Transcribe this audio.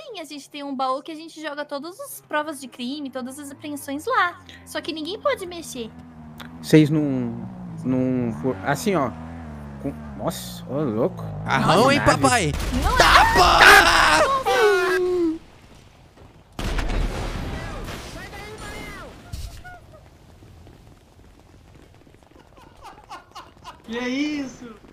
sim, a gente tem um baú que a gente joga todas as provas de crime, todas as apreensões lá. Só que ninguém pode mexer. Vocês não assim, ó. Nossa, ô louco. Carrão, hein, Naves. papai? Não é? Tapa! Que é isso?